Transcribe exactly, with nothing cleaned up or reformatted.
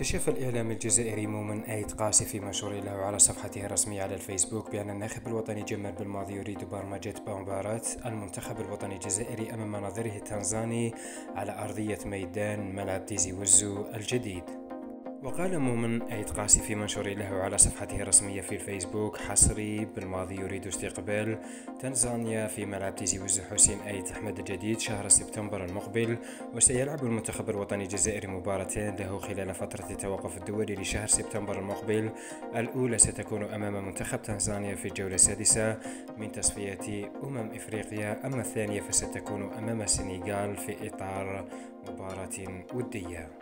كشف الإعلامي الجزائري مؤمن أيد قاسي في منشور له على صفحته الرسمية على الفيسبوك بأن الناخب الوطني جمال بالماضي يريد برمجة مباراة المنتخب الوطني الجزائري أمام نظيره التنزاني على أرضية ميدان ملعب تيزي وزو الجديد. وقال مؤمن أيد قاسي في منشور له على صفحته الرسمية في الفيسبوك: حصري، بالماضي يريد استقبال تنزانيا في ملعب تيزي وزو حسين أيد أحمد الجديد شهر سبتمبر المقبل، وسيلعب المنتخب الوطني الجزائري مباراتين له خلال فترة التوقف الدولي لشهر سبتمبر المقبل. الأولى ستكون أمام منتخب تنزانيا في الجولة السادسة من تصفية أمم إفريقيا، أما الثانية فستكون أمام السنغال في إطار مباراة ودية.